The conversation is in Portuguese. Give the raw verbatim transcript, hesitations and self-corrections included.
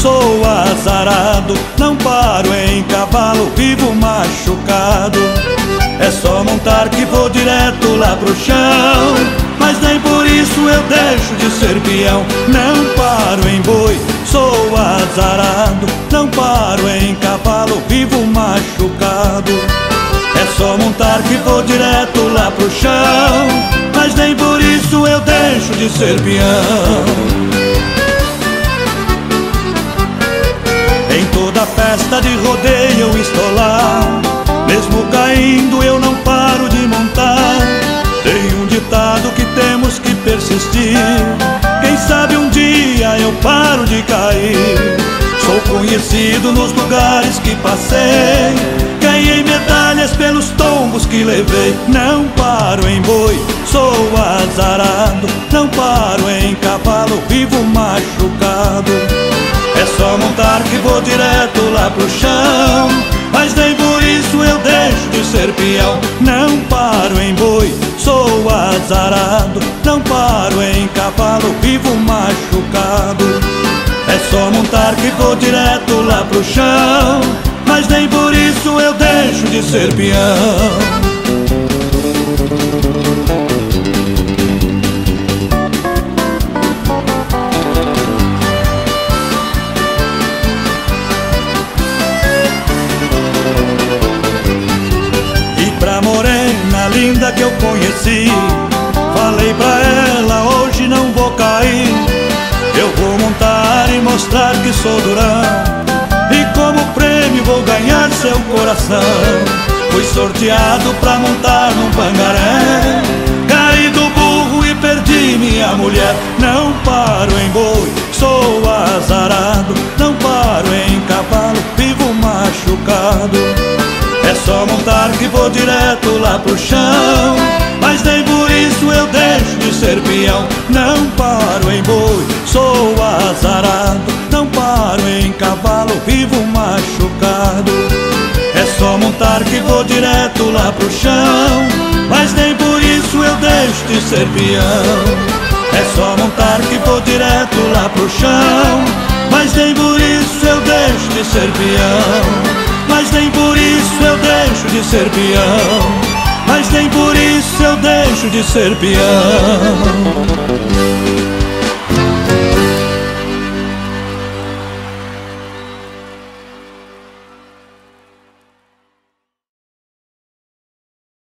sou azarado, não paro em cavalo, vivo machucado. É só montar que vou direto lá pro chão, mas nem por isso eu deixo de ser peão. Não paro em boi, sou azarado, não paro em cavalo, vivo machucado. É só montar que vou direto lá pro chão, mas nem por isso eu deixo de ser peão. Em toda festa de rodeio eu estou lá, mesmo caindo eu não paro de montar. Tem um ditado que temos que persistir, quem sabe um dia eu paro de cair. Sou conhecido nos lugares que passei, ganhei medalhas pelos tombos que levei. Não paro em boi, sou azarado, não paro em cavalo, vivo machucado. É só montar que vou direto lá pro chão, mas nem por isso eu deixo de ser peão. Não paro em boi, sou azarado, não paro em cavalo, vivo machucado. É só montar que vou direto lá pro chão, mas nem por isso eu deixo de ser peão. Linda que eu conheci, falei pra ela, hoje não vou cair. Eu vou montar e mostrar que sou durão, e como prêmio vou ganhar seu coração. Fui sorteado pra montar num pangaré, caí do burro e perdi minha mulher. Não paro em boi, sou azarado, não paro em cavalo, vivo machucado. É só montar que vou direto lá pro chão, mas nem por isso eu deixo de ser peão. Não paro em boi, sou azarado, não paro em cavalo, vivo machucado. É só montar que vou direto lá pro chão, mas nem por isso eu deixo de ser peão. É só montar que vou direto lá pro chão, mas nem por isso eu deixo de ser peão. Mas nem por isso eu deixo de ser peão, mas nem por isso eu deixo de ser peão.